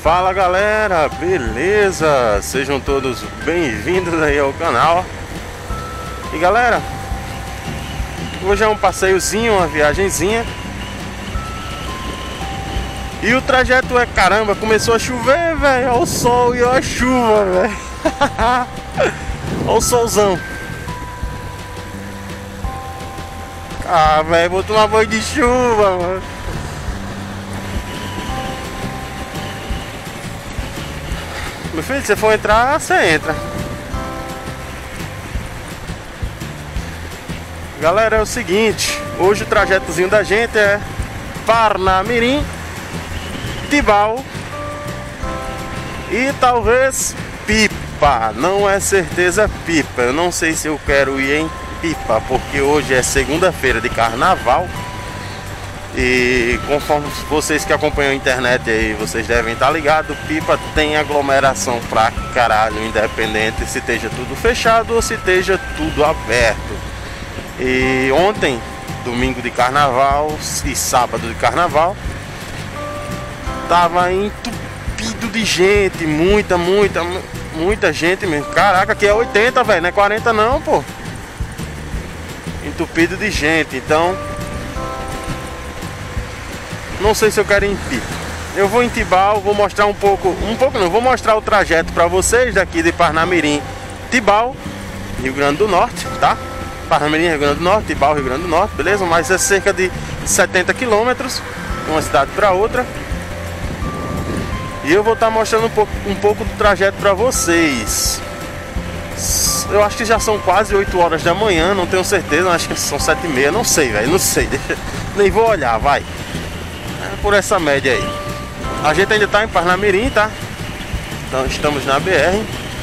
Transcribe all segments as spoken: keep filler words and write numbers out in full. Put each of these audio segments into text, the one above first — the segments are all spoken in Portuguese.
Fala galera, beleza? Sejam todos bem-vindos aí ao canal. E galera, hoje é um passeiozinho, uma viagenzinha. E o trajeto é, caramba, começou a chover, velho. Olha o sol e olha a chuva, velho. Olha o solzão. Ah, velho, vou tomar banho de chuva, mano. Meu filho, se você for entrar, você entra. Galera, é o seguinte, hoje o trajetozinho da gente é Parnamirim, Tibau e talvez Pipa. Não é certeza Pipa. Eu não sei se eu quero ir em Pipa, porque hoje é segunda-feira de carnaval. E conforme vocês que acompanham a internet aí, vocês devem estar ligados, Pipa tem aglomeração pra caralho, independente se esteja tudo fechado ou se esteja tudo aberto. E ontem, domingo de carnaval e sábado de carnaval, tava entupido de gente, muita, muita, muita gente mesmo. Caraca, aqui é oitenta, velho, não é quarenta não, pô. Entupido de gente, então não sei se eu quero ir em Pipa. Eu vou em Tibau, vou mostrar um pouco, um pouco não, vou mostrar o trajeto para vocês daqui de Parnamirim, Tibau, Rio Grande do Norte, tá? Parnamirim, Rio Grande do Norte, Tibau, Rio Grande do Norte, beleza? Mas é cerca de setenta quilômetros, de uma cidade para outra. E eu vou estar mostrando um pouco, um pouco do trajeto para vocês. Eu acho que já são quase oito horas da manhã, não tenho certeza, acho que são sete e meia, não sei, velho, não sei, deixa, nem vou olhar, vai. É por essa média aí. A gente ainda tá em Parnamirim, tá? Então estamos na B R.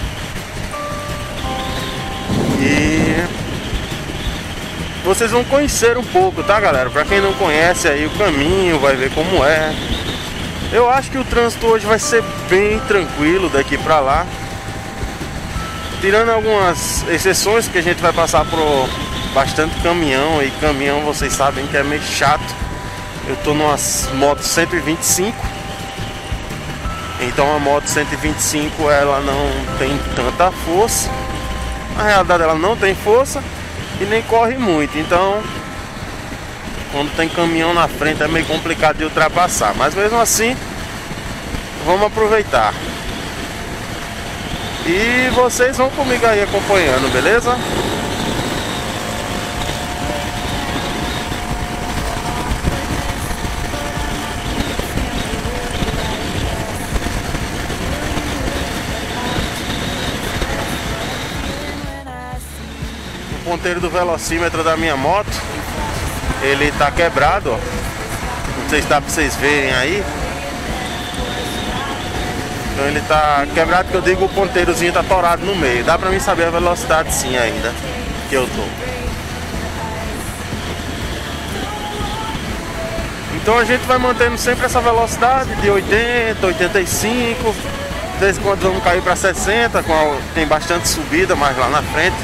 E vocês vão conhecer um pouco, tá galera? Pra quem não conhece aí o caminho, vai ver como é. Eu acho que o trânsito hoje vai ser bem tranquilo daqui pra lá, tirando algumas exceções, que a gente vai passar por bastante caminhão. E caminhão, vocês sabem que é meio chato. Eu tô numa moto cento e vinte e cinco. Então a moto cento e vinte e cinco ela não tem tanta força. Na realidade ela não tem força e nem corre muito. Então quando tem caminhão na frente é meio complicado de ultrapassar. Mas mesmo assim, vamos aproveitar. E vocês vão comigo aí acompanhando, beleza? O ponteiro do velocímetro da minha moto, ele tá quebrado, ó. Não sei se dá pra vocês verem aí. Então ele tá quebrado, que eu digo, o ponteirozinho tá torado no meio. Dá pra mim saber a velocidade sim ainda que eu tô. Então a gente vai mantendo sempre essa velocidade de oitenta, oitenta e cinco. De vez em quando vamos cair pra sessenta, com a... tem bastante subida mais lá na frente.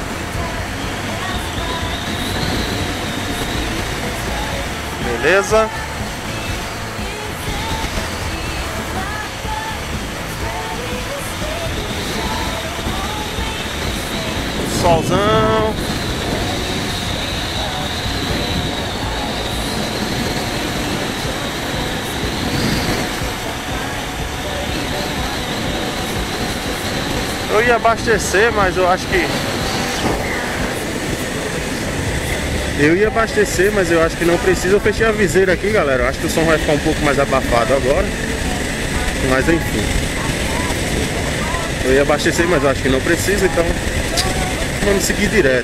Beleza? Solzão. Eu ia abastecer, mas eu acho que Eu ia abastecer, mas eu acho que não precisa. Eu fechei a viseira aqui, galera. Eu acho que o som vai ficar um pouco mais abafado agora. Mas enfim, eu ia abastecer, mas eu acho que não precisa. Então vamos seguir direto.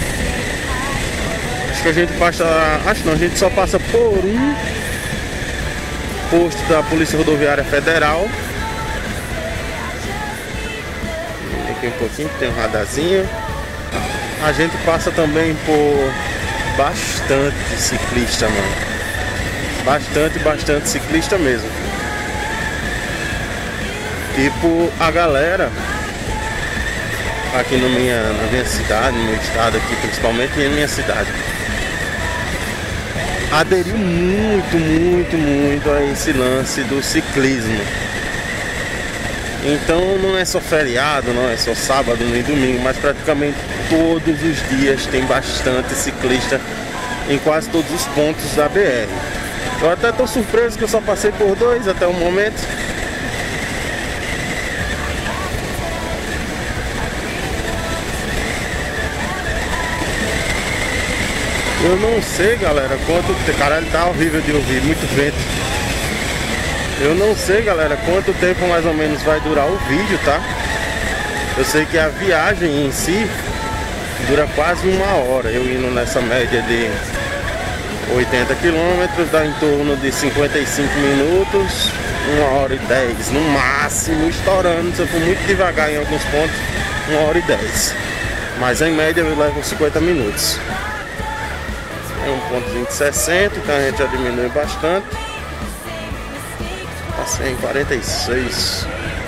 Acho que a gente passa... Acho não, a gente só passa por um posto da Polícia Rodoviária Federal. Aqui um pouquinho, tem um radarzinho. A gente passa também por bastante ciclista, mano. Bastante, bastante ciclista mesmo. Tipo a galera aqui no minha, na minha cidade, no meu estado aqui, principalmente na minha cidade, aderiu muito, muito, muito a esse lance do ciclismo. Então não é só feriado, não é só sábado nem domingo, mas praticamente todos os dias tem bastante ciclista em quase todos os pontos da B R. Eu até estou surpreso que eu só passei por dois até o momento. Eu não sei, galera, quanto... Caralho, tá horrível de ouvir, muito vento. Eu não sei, galera, quanto tempo mais ou menos vai durar o vídeo, tá? Eu sei que a viagem em si dura quase uma hora. Eu indo nessa média de oitenta quilômetros, dá em torno de cinquenta e cinco minutos, uma hora e dez, no máximo, estourando. Se eu for muito devagar em alguns pontos, uma hora e dez. Mas em média eu levo cinquenta minutos. É um pontozinho de sessenta, então a gente já diminui bastante. Passei em quarenta e seis.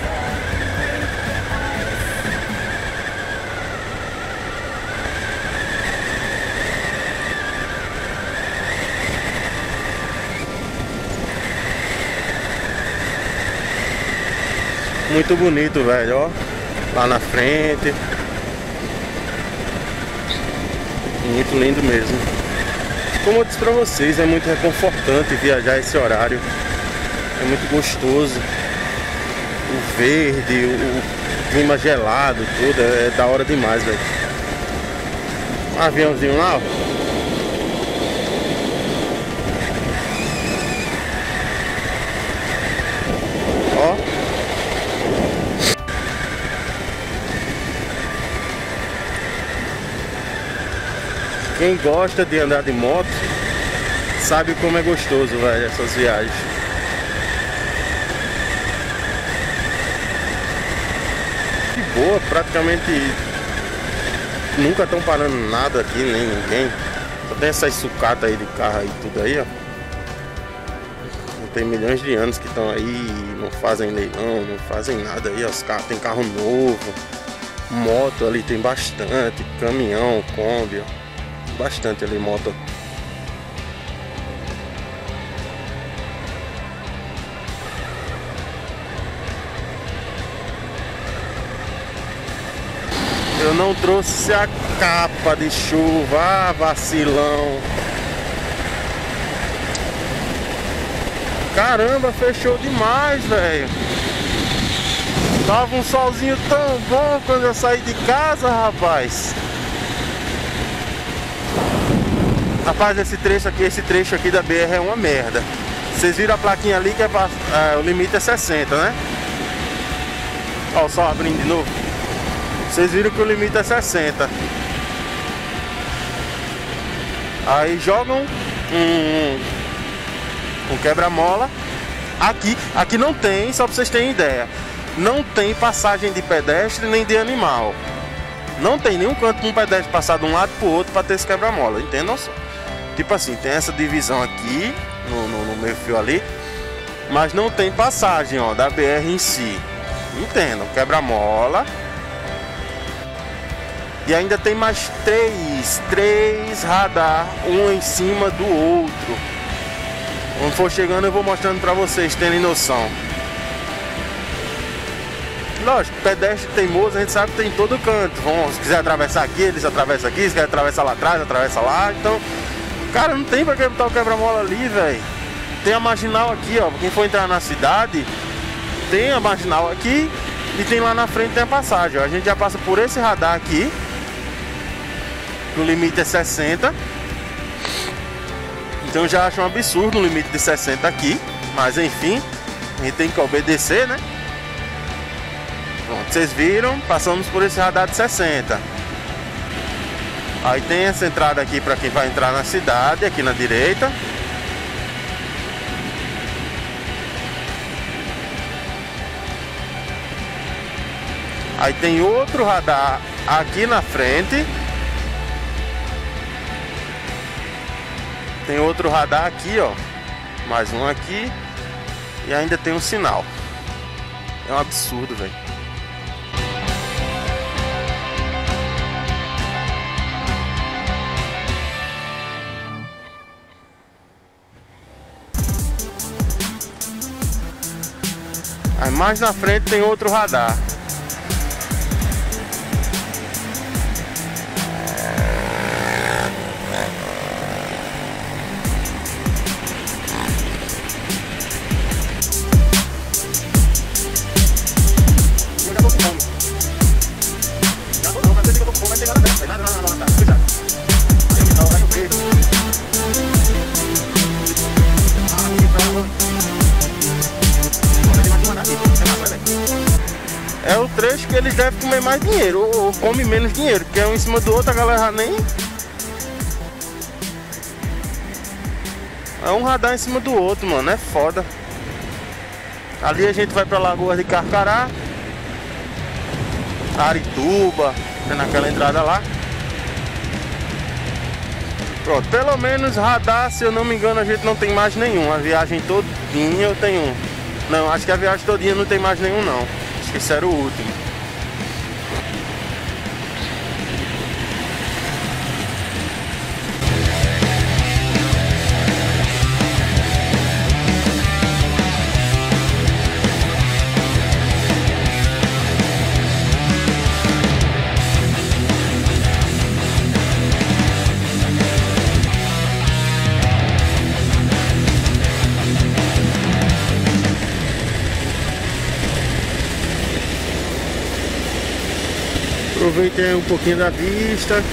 Muito bonito, velho, ó. Lá na frente. Muito lindo mesmo. Como eu disse pra vocês, é muito reconfortante viajar esse horário. É muito gostoso. O verde, o clima gelado, tudo. É da hora demais, velho. Um aviãozinho lá, ó. Ó. Quem gosta de andar de moto sabe como é gostoso, velho, essas viagens. De boa, praticamente nunca estão parando nada aqui, nem ninguém. Só tem essas sucatas aí de carro aí, tudo aí, ó. Tem milhões de anos que estão aí, não fazem leilão, não fazem nada aí, ó. Os carros, tem carro novo, moto ali tem bastante, caminhão, Kombi, ó. Bastante ali, moto. Eu não trouxe a capa de chuva, ah, vacilão. Caramba, fechou demais, velho. Tava um solzinho tão bom quando eu saí de casa, rapaz. Rapaz, esse trecho aqui, esse trecho aqui da B R é uma merda. Vocês viram a plaquinha ali que é pra, é, o limite é sessenta, né? Ó, o sol abrindo de novo. Vocês viram que o limite é sessenta. Aí jogam um, um quebra-mola. Aqui, aqui não tem, só pra vocês terem ideia. Não tem passagem de pedestre nem de animal. Não tem nenhum canto para um pedestre passar de um lado pro outro para ter esse quebra-mola, entendam só? Tipo assim, tem essa divisão aqui no, no, no meio fio ali, mas não tem passagem, ó, da B R em si. Entendam, quebra-mola. E ainda tem mais três, três radar, um em cima do outro. Quando for chegando eu vou mostrando para vocês terem noção. Lógico, pedestre teimoso a gente sabe que tem em todo canto. Bom, se quiser atravessar aqui, eles atravessam aqui. Se quiser atravessar lá atrás, atravessa lá. Então, cara, não tem pra que botar o quebra-mola ali, velho. Tem a marginal aqui, ó. Quem for entrar na cidade, tem a marginal aqui. E tem lá na frente, tem a passagem, ó. A gente já passa por esse radar aqui. O limite é sessenta. Então já acho um absurdo o limite de sessenta aqui. Mas enfim, a gente tem que obedecer, né? Pronto, vocês viram, passamos por esse radar de sessenta. Aí tem essa entrada aqui para quem vai entrar na cidade, aqui na direita. Aí tem outro radar aqui na frente. Tem outro radar aqui, ó. Mais um aqui. E ainda tem um sinal. É um absurdo, velho. Aí mais na frente tem outro radar. É o trecho que eles devem comer mais dinheiro, ou, ou come menos dinheiro, porque é um em cima do outro, a galera nem... É um radar em cima do outro, mano, é foda. Ali a gente vai pra Lagoa de Carcará, Arituba, tem naquela entrada lá. Pronto, pelo menos radar, se eu não me engano, a gente não tem mais nenhum. A viagem todinha eu tenho um. Não, acho que a viagem todinha não tem mais nenhum não. Acho que esse era o último. Aproveitem um pouquinho da vista.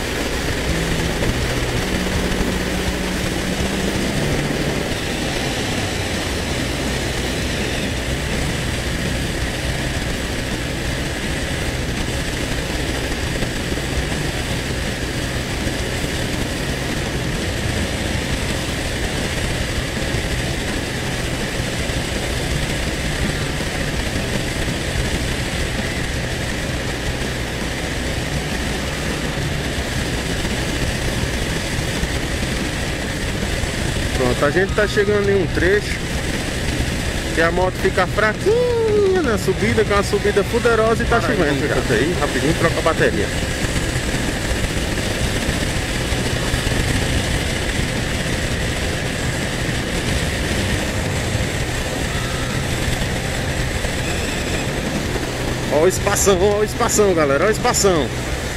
Pronto, a gente tá chegando em um trecho que a moto fica fraquinha na subida, que é uma subida poderosa e tá chovendo. Fica aí, rapidinho, troca a bateria. Ó o espação, ó o espação, galera, ó o espação.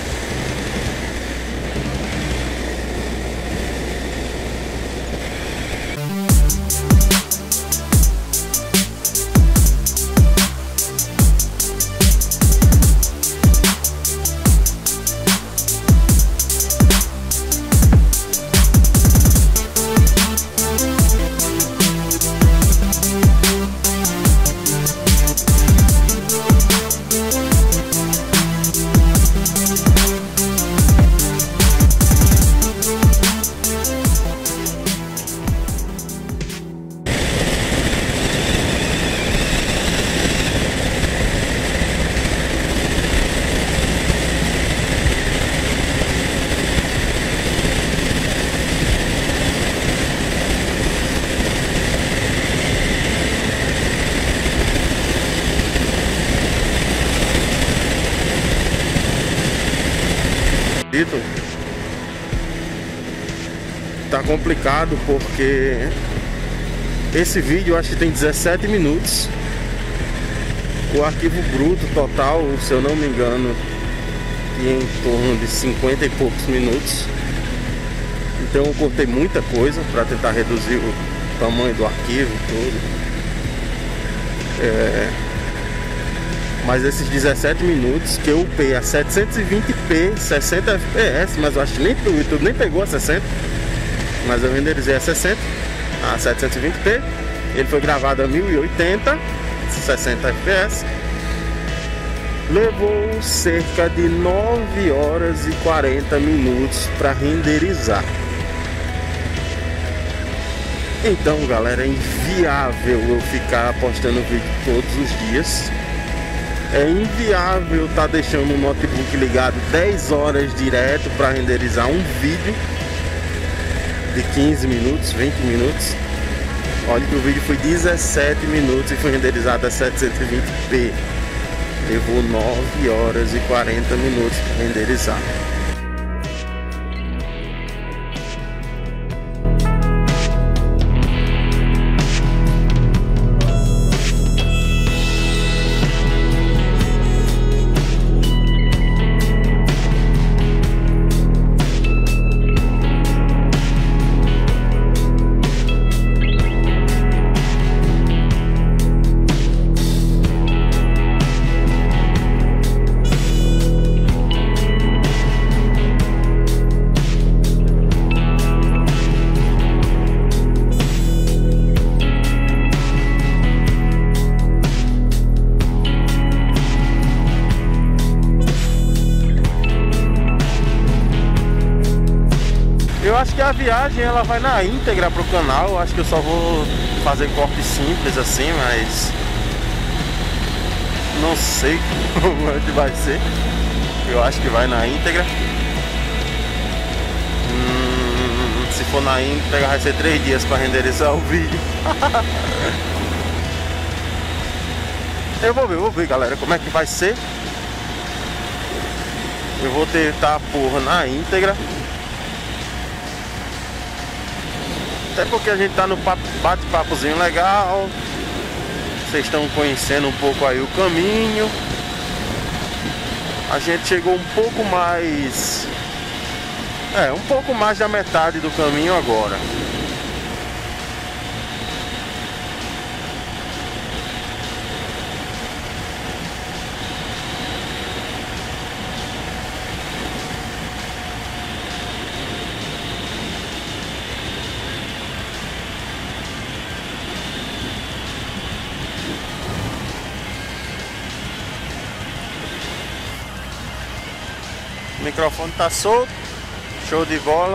Tá complicado porque esse vídeo eu acho que tem dezessete minutos. O arquivo bruto total, se eu não me engano, tinha em torno de cinquenta e poucos minutos. Então eu cortei muita coisa para tentar reduzir o tamanho do arquivo todo. É... Mas esses dezessete minutos que eu upei a setecentos e vinte p, sessenta F P S, mas eu acho que nem o YouTube nem pegou a sessenta, mas eu renderizei a sessenta, a setecentos e vinte p. Ele foi gravado a mil e oitenta, sessenta F P S. Levou cerca de nove horas e quarenta minutos para renderizar. Então, galera, é inviável eu ficar postando vídeo todos os dias. É inviável estar tá deixando o notebook ligado dez horas direto para renderizar um vídeo de quinze minutos, vinte minutos. Olha que o vídeo foi dezessete minutos e foi renderizado a setecentos e vinte p. Levou nove horas e quarenta minutos para renderizar. acho que a viagem ela vai na íntegra pro canal. Eu acho que eu só vou fazer cortes simples assim, mas não sei como é que vai ser. Eu acho que vai na íntegra. hum, Se for na íntegra vai ser três dias para renderizar o vídeo. Eu vou ver, eu vou ver, galera, como é que vai ser. Eu vou tentar pôr na íntegra. Até porque a gente tá no bate-papozinho legal. Vocês estão conhecendo um pouco aí o caminho. A gente chegou um pouco mais... É, um pouco mais da metade do caminho agora. O microfone tá solto, show de bola.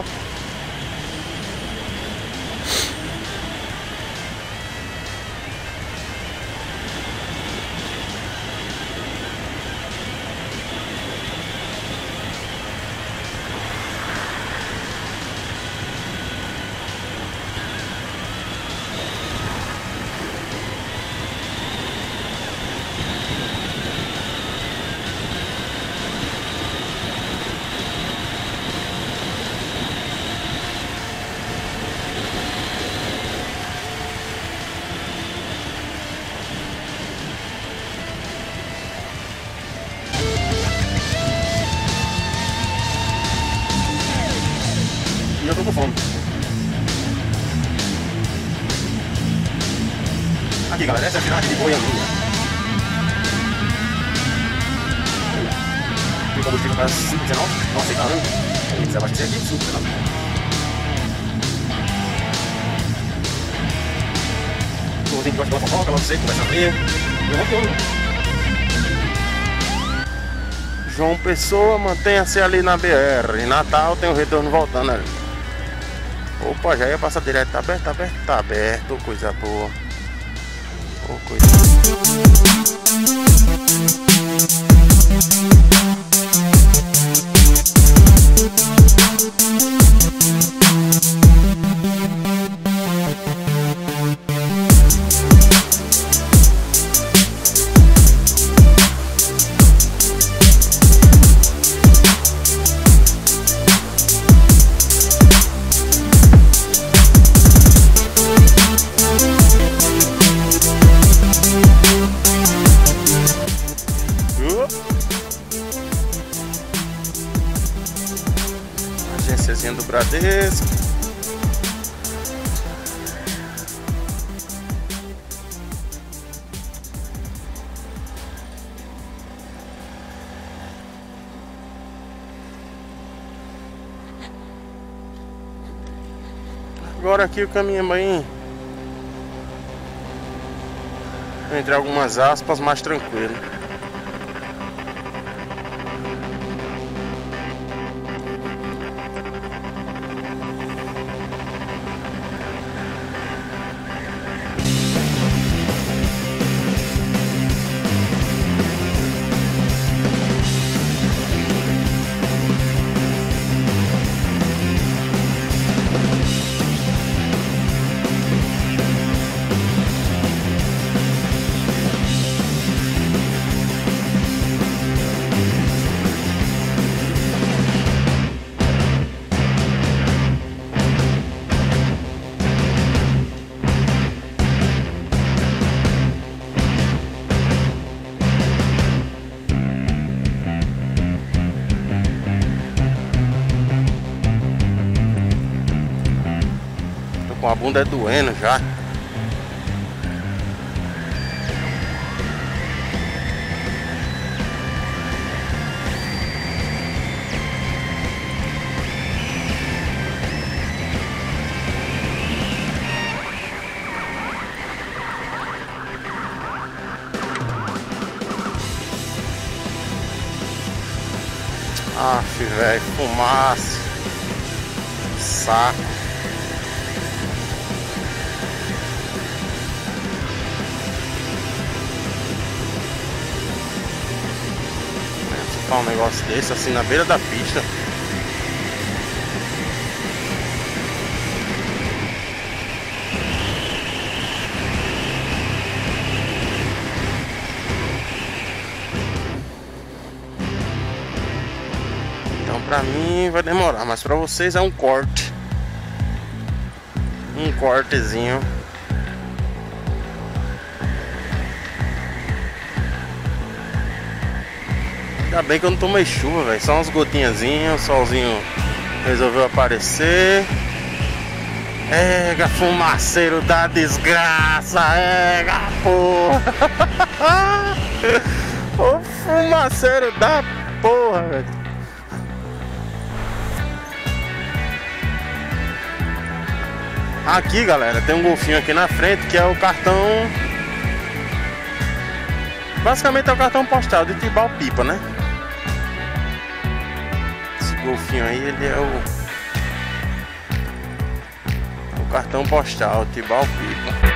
E eu tô com fome. Aqui, galera, essa é a cidade de Goiânia. O combustível para cinco e dezenove. Não aceita não. A gente precisa abastecer aqui, cinco e dezenove. O povozinho que gosta de uma fofoca, logo você conversa fria. Eu vou todo. João Pessoa, mantenha-se ali na B R. Em Natal tem o retorno voltando ali. Opa, já ia passar direto. Tá aberto, tá aberto, tá aberto. Coisa boa. Oh, coisa agênciazinha do Bradesco. Agora aqui o caminho é bem, entre algumas aspas, mais tranquilo. Com a bunda doendo já. Aff, velho, fumaça. saco. Se faz um negócio desse assim na beira da pista. Então pra mim vai demorar, mas pra vocês é um corte. Um cortezinho. Ainda bem que eu não tomei chuva, velho. Só umas gotinhazinhas, o solzinho resolveu aparecer. Ega, fumaceiro da desgraça, ega, porra. O fumaceiro da porra, velho. Aqui, galera, tem um golfinho aqui na frente que é o cartão. Basicamente é o cartão postal de Tibau-Pipa, né? Esse golfinho aí, ele é o, o cartão postal Tibau-Pipa.